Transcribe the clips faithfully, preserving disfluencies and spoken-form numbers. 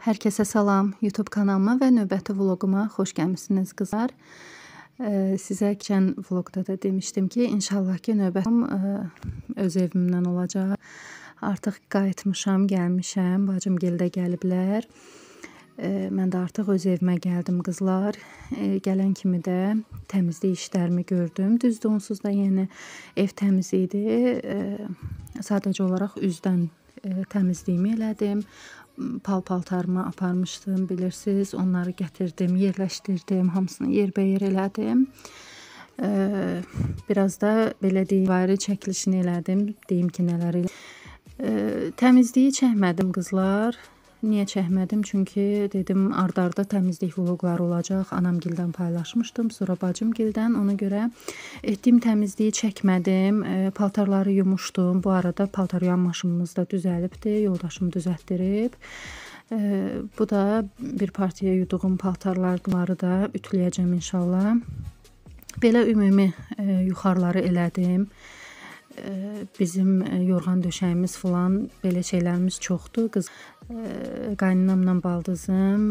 Hər kəsə salam, YouTube kanalıma və növbəti vloquma xoş gəlmisiniz qızlar. Ee, Sizə keçən vloqda da demişdim ki, inşallah ki növbətim e, öz evimdən olacaq. Artıq qayıtmışam, gəlmişəm, bacım gildə gəliblər. E, Mən də artıq öz evimə gəldim qızlar. E, Gələn kimi də təmizlik işlərimi gördüm. Düzdür, onsuz da yeni ev təmiz idi. E, Sadəcə olaraq üzdən e, təmizliyimi elədim. Pal-paltarımı aparmışdım, bilirsiniz. Onları gətirdim, yerləşdirdim, hamısını yerbəyer elədim. Ee, biraz da belə deyim, ayrı çəkilişini elədim. Deyim ki, nələr elədim. Ee, təmizliyi çəkmədim qızlar. Niyə çəkmədim? Çünki dedim ardarda təmizlik vloqları olacaq. Anamgildən paylaşmışdım, sonra bacımgildən. Ona görə etdiyim təmizliyi çəkmədim. E, paltarları yumuşdum. Bu arada paltar yuyan maşınımız da düzəlibdi. Yoldaşım düzəltdirib. E, bu da bir partiya yuduğum paltarları da ütüləyəcəm inşallah. Belə ümumi e, yuxarıları elədim. Bizim yorğan döşəyimiz falan belə şeylərimiz çoxdur. Qız qaynanamla baldızım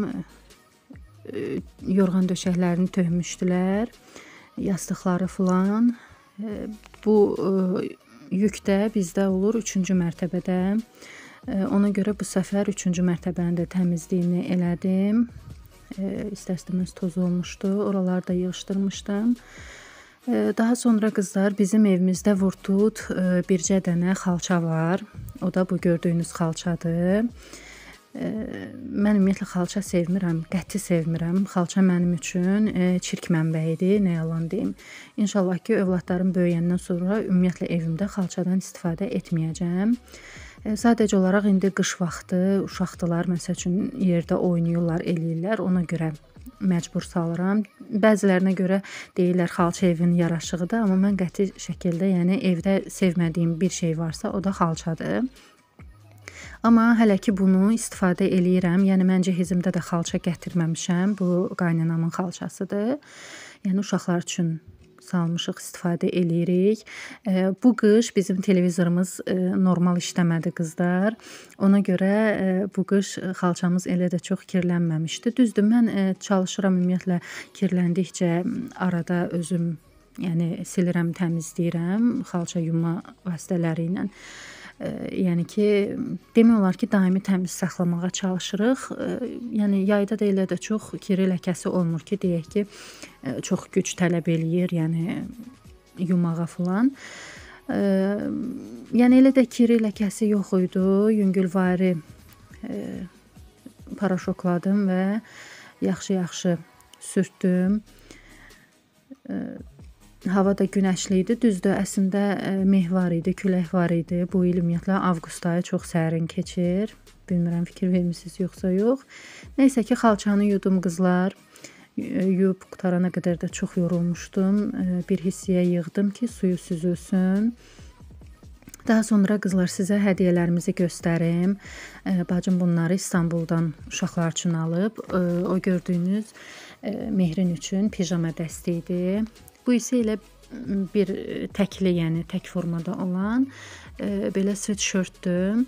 yorğan döşəklərini tökmüşdülər, yastıqları falan. Bu yük də bizdə olur üçüncü mərtəbədə. Ona görə bu səfər üçüncü mərtəbənin də təmizliyini elədim. İstər-istəməz toz olmuşdu. Oraları da yığışdırmışdım. Daha sonra qızlar bizim evimizdə vurtut bircə dənə xalça var. O da bu gördüyünüz xalçadır. Mən ümumiyyətlə xalça sevmirəm, qəti sevmirəm. Xalça mənim üçün çirk mənbəyidir, nə yalan deyim. İnşallah ki, övladlarım böyüyəndən sonra ümumiyyətlə evimdə xalçadan istifadə etməyəcəm. Sadəcə olaraq indi qış vaxtı uşaqdılar, məsəl üçün yerdə oynayırlar, eləyirlər, ona görə məcbur salıram. Bəzilərinə görə deyirlər xalça evin yaraşığıdır, amma mən qəti şəkildə, yəni evdə sevmədiyim bir şey varsa, o da xalçadır. Amma hələ ki bunu istifadə eləyirəm. Yəni mən cehizimdə də xalça gətirməmişəm. Bu qaynanamın xalçasıdır. Yəni uşaqlar üçün salmışıq, istifadə eləyirik. Bu qış bizim televizorumuz normal işləmədi qızlar. Ona görə bu qış xalçamız elə də çox kirlənməmişdi. Düzdür, mən çalışıram ümumiyyətlə kirləndikcə arada özüm yəni silirəm, təmizləyirəm xalça yuma vasitələri ilə. Yəni ki, demək olar ki, daimi təmiz saxlamağa çalışırıq. Yəni yayda da elə də çox kiri ləkəsi olmur ki, deyək ki, çox güc tələb eləyir, yəni yumağa falan. Yəni elə də kiri ləkəsi yox idi. Yüngülvari paraşokladım və yaxşı-yaxşı sürtdüm. Hava da günəşli idi. Düzdür, əslində meh var idi, külək var idi. Bu il ümumiyyətlə avqust ayı çox sərin keçir. Bilmirəm, fikir vermisiniz yoxsa yox. Neysə ki, xalçanı yudum qızlar. Yuyub qutarana qədər də çox yorulmuşdum. Bir hissəyə yığdım ki, suyu süzülsün. Daha sonra qızlar sizə hədiyyələrimizi göstərim. Bacım bunları İstanbuldan uşaqlar üçün alıb. O gördüyünüz Mehrin üçün pijama dəsti idi. Bu isə elə bir təkli, yəni tək formada olan belə sweatshirtdür.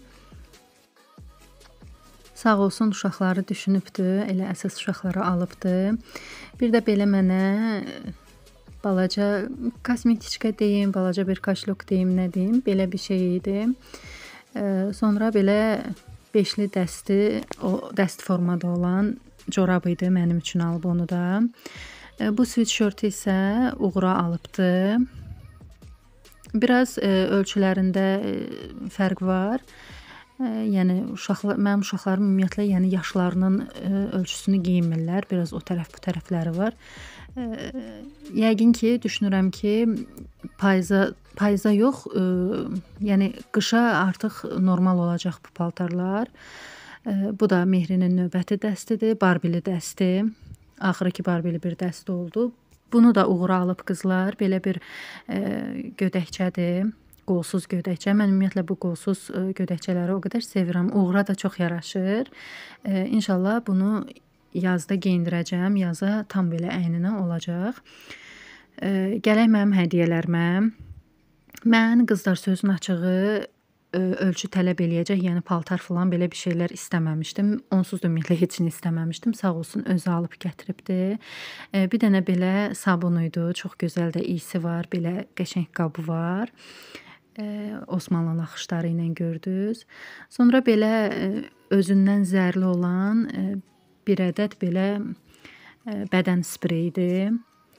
Sağ olsun uşaqları düşünübdü, elə əsas uşaqları alıbdı. Bir də belə mənə balaca kosmetiçka deyim, balaca bir kaşlok deyim, nə deyim, belə bir şey idi. Sonra belə beşli dəsti, o dəst formada olan corab idi, mənim üçün alıb onu da. Bu sweatshirt isə uğura alıbdı. Biraz e, ölçülərində e, fərq var. E, yəni uşaqlar, mənim uşaqlarım ümumiyyətlə yəni yaşlarının e, ölçüsünü geyinmirlər. Biraz o tərəf bu tərəfləri var. E, yəqin ki, düşünürəm ki, payıza payıza yox, e, yəni qışa artıq normal olacaq bu paltarlar. E, bu da Mehrinin növbəti dəstidir, Barbili dəsti. Axırı ki, Barbili bir dəst oldu. Bunu da uğura alıb qızlar. Belə bir e, gödəkçədir. Qolsuz gödəkçə. Mən ümumiyyətlə bu qolsuz e, gödəkçələri o qədər sevirəm. Uğura da çox yaraşır. E, İnşallah bunu yazda geyindirəcəm. Yaza tam belə əyninə olacaq. E, Gələk mənim hədiyyələrimə. Mən qızlar sözün açığı ölçü tələb eləyəcək, yəni paltar filan belə bir şeylər istəməmişdim. Onsuz da ümumiyyətlə heç nə istəməmişdim. Sağ olsun özü alıb gətiribdi. Bir dənə belə sabun idi. Çox gözəl də iysi var. Belə qəşəng qabı var. Osmanlı naxışları ilə gördünüz. Sonra belə özündən zərli olan bir ədəd belə bədən spreyidir.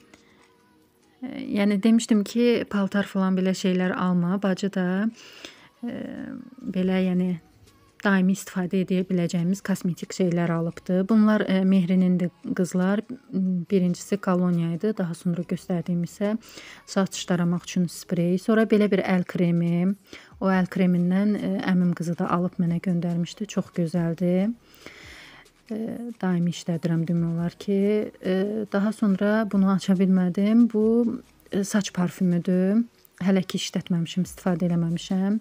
Yəni demişdim ki, paltar filan belə şeylər alma. Bacı da e, belə yəni daimi istifadə edə biləcəyimiz kosmetik şeylər alıbdı. Bunlar e, Mehrinindir qızlar. Birincisi kolonya idi. Daha sonra göstərdiyim isə saç daramaq üçün sprey. Sonra belə bir əl kremi. O əl kremindən e, əmim qızı da alıb mənə göndərmişdi. Çox gözəldir. Daimi işlədirəm demək olar ki. Daha sonra bunu aça bilmədim. Bu saç parfümüdür. Hələ ki işlətməmişim, istifadə eləməmişəm.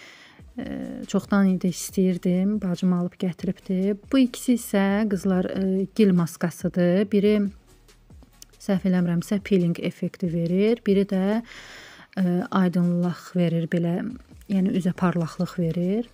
Çoxdan idi istəyirdim. Bacım alıb gətiribdi. Bu ikisi isə qızlar gil maskasıdır. Biri səhv eləmirəmsə peeling effekti verir. Biri də aydınlıq verir belə. Yəni üzə parlaqlıq verir.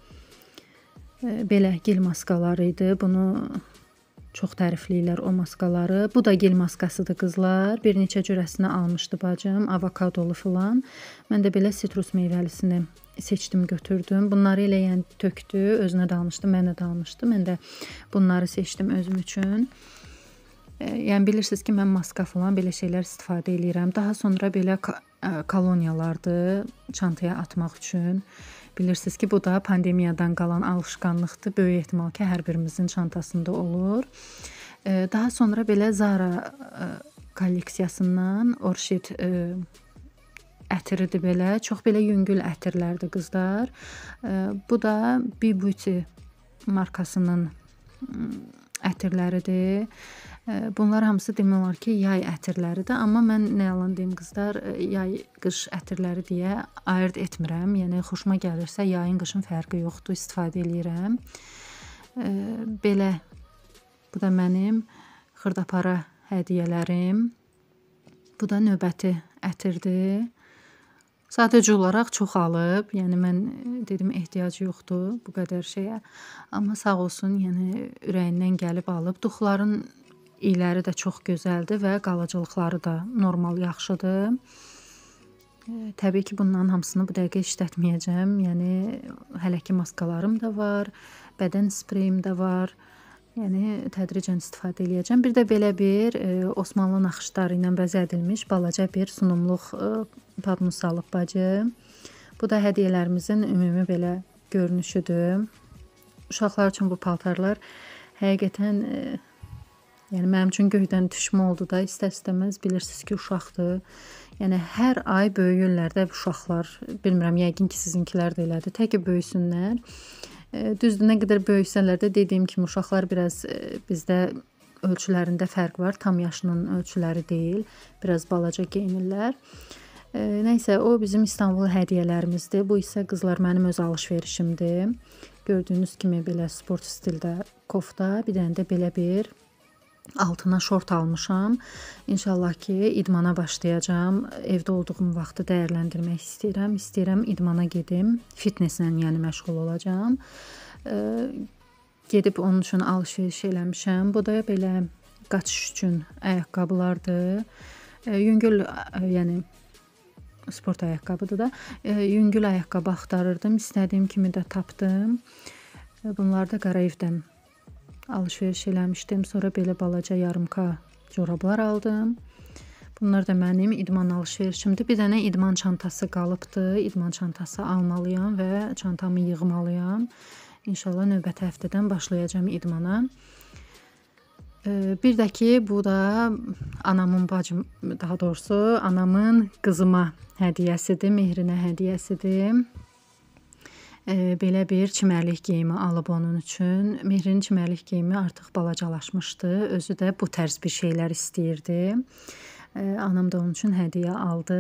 Belə gil maskaları idi. Bunu çox tərifləyirlər o maskaları. Bu da gil maskasıdır qızlar. Bir neçə cürəsini almışdı bacım. Avokadolu filan. Mən də belə sitrus meyvəlisini seçdim, götürdüm. Bunları elə yəni tökdü. Özünə də almışdı, mənə də almışdı. Mən də bunları seçdim özüm üçün. Yəni bilirsiniz ki, mən maska filan belə şeylər istifadə eləyirəm. Daha sonra belə koloniyalardır çantaya atmaq üçün. Bilirsiniz ki, bu da pandemiyadan qalan alışqanlıqdır. Böyük ehtimal ki, hər birimizin çantasında olur. Daha sonra belə Zara kolleksiyasından Orchid ətiridir belə. Çox belə yüngül ətirlərdir qızlar. Bu da B Beauty markasının ətirləridir. Bunlar hamısı demək olar ki, yay ətirləridir. Amma mən nə yalan deyim qızlar, yay qış ətirləri deyə ayırd etmirəm. Yəni xoşuma gəlirsə yayın qışın fərqi yoxdur, istifadə eləyirəm. Belə bu da mənim xırdapara hədiyyələrim. Bu da növbəti ətirdir. Sadəcə olaraq çoxalıb, yəni mən dedim ehtiyac yoxdur bu qədər şeyə. Amma sağ olsun, yəni ürəyindən gəlib alıb. Duxların iyləri də çox gözəldir və qalıcılıqları da normal yaxşıdır. Təbii ki, bunların hamısını bu dəqiqə işlətməyəcəm. Yəni hələ ki maskalarım da var, bədən spreyim də var. Yəni tədricən istifadə eləyəcəm. Bir də belə bir e, Osmanlı naxışları ilə bəzədilmiş balaca bir sunumluq e, padnus alıb bacı. Bu da hədiyyələrimizin ümumi belə görünüşüdür. Uşaqlar üçün bu paltarlar həqiqətən e, yəni mənim üçün göydən düşmə oldu da, istər-istəməz bilirsiniz ki, uşaqdır. Yəni hər ay böyüyürlər də uşaqlar. Bilmirəm, yəqin ki, sizinkilər də elədir. Təki böyüsünlər. Düzdür, nə qədər böyüsələr də dediyim kimi uşaqlar biraz bizdə ölçülərində fərq var. Tam yaşının ölçüləri deyil. Biraz balaca geyinirlər. Nəysə, o bizim İstanbul hədiyyələrimizdir. Bu isə qızlar mənim öz alış-verişimdir. Gördüyünüz kimi belə sport stildə kofta, bir dənə də belə bir altına şort almışam. İnşallah ki, idmana başlayacağam. Evdə olduğum vaxtı dəyərləndirmək istəyirəm. İstəyirəm idmana gedim. Fitnesslə yəni məşğul olacağam. E, gedib onun üçün alış-veriş eləmişəm. Bu da belə qaçış üçün ayaqqabılardır. E, yüngül, e, yəni sport ayaqqabıdır da. E, yüngül ayaqqabı axtarırdım. İstədiyim kimi də tapdım. E, bunlar da Qarayevdən alış-veriş eləmişdim. Sonra belə balaca yarımka corablar aldım. Bunlar da mənim idman alış-verişimdir. Bir dənə idman çantası qalıbdı. İdman çantası almalıyam və çantamı yığmalıyam. İnşallah növbəti həftədən başlayacağım idmana. Bir də ki, bu da anamın bacım, daha doğrusu anamın qızıma hədiyyəsidir, Mehrinə hədiyyəsidir. Belə bir çimərlik geyimi alıb onun üçün. Mehrinin çimərlik geyimi artıq balacalaşmışdı. Özü də bu tərz bir şeylər istəyirdi. Anam da onun üçün hədiyyə aldı.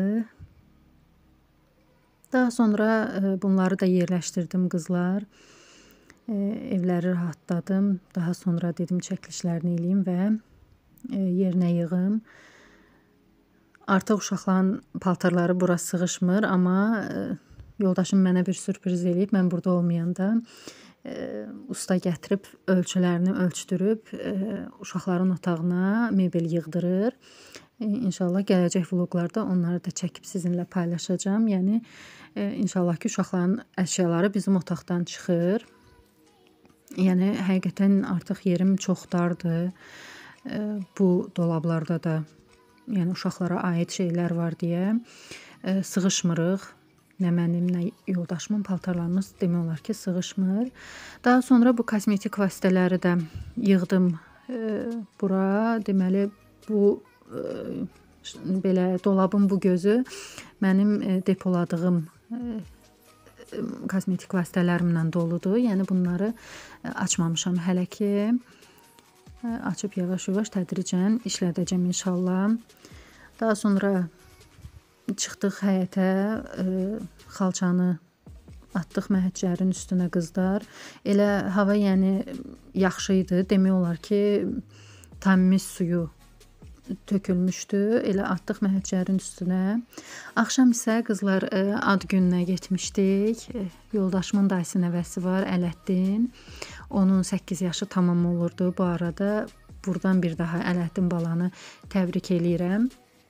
Daha sonra bunları da yerləşdirdim qızlar. Evləri rahatladım. Daha sonra dedim çəkilişlərini eləyim və yerinə yığım. Artıq uşaqların paltarları bura sığışmır, amma yoldaşım mənə bir sürpriz eləyib, mən burada olmayanda. E, usta gətirib ölçülərini ölçdürüb e, uşaqların otağına mebel yığdırır. E, İnşallah gələcək vloqlarda onları da çəkib sizinlə paylaşacağam. Yəni e, inşallah ki, uşaqların əşyaları bizim otaqdan çıxır. Yəni həqiqətən artıq yerim çox dardır. E, bu dolablarda da yəni uşaqlara aid şeylər var deyə e, sığışmırıq. Nə mənim, nə yoldaşımın paltarlarımız demək olar ki, sığışmır. Daha sonra bu kosmetik vasitələri də yığdım e, bura. Deməli, bu e, belə dolabın bu gözü mənim e, depoladığım e, kosmetik vasitələrimlə doludur. Yəni bunları e, açmamışam hələ ki. E, açıb yavaş-yavaş tədricən işlədəcəm inşallah. Daha sonra çıxdıq həyətə, e, xalçanı atdıq məhəccərin üstünə qızlar. Elə hava yəni yaxşı idi. Demək olar ki, tamiz suyu tökülmüşdü. Elə atdıq məhəccərin üstünə. Axşam isə qızlar e, ad gününə getmişdik. E, yoldaşımın dayısı nəvəsi var, Ələddin. Onun səkkiz yaşı tamam olurdu. Bu arada buradan bir daha Ələddin balanı təbrik eləyirəm.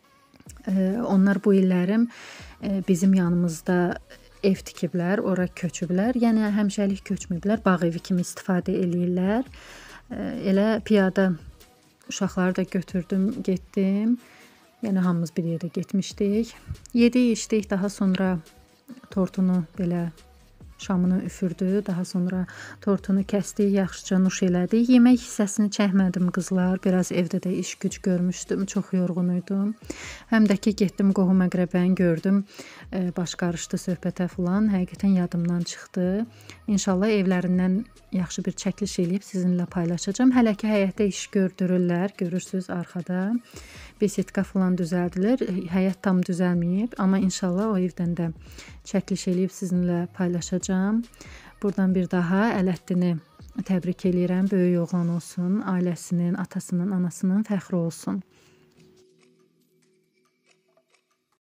Onlar bu illərim bizim yanımızda ev tikiblər, ora köçüblər. Yəni həmişəlik köçməyiblər, bağ evi kimi istifadə eləyirlər. Elə piyada uşaqları da götürdüm, getdim. Yəni hamımız bir yerdə getmişdik. Yedik, içdik, daha sonra tortunu belə şamını üfürdü. Daha sonra tortunu kəsdik, yaxşıca nuş elədik. Yemək hissəsini çəkmədim qızlar. Biraz evdə də iş güc görmüşdüm. Çox yorğun idim. Həm də ki, getdim qohum əqrəbəni gördüm. E, baş qarışdı söhbətə falan. Həqiqətən yadımdan çıxdı. İnşallah evlərindən yaxşı bir çəkiliş eləyib sizinlə paylaşacağım. Hələ ki, həyətdə iş gördürürlər. Görürsünüz arxada. Besetka falan düzəldilir. Həyət tam düzəlməyib. Amma inşallah o evdən də çəkiliş eləyib sizinlə paylaşacağım. Buradan bir daha Ələddini təbrik eləyirəm. Böyük oğlan olsun, ailəsinin, atasının, anasının fəxri olsun.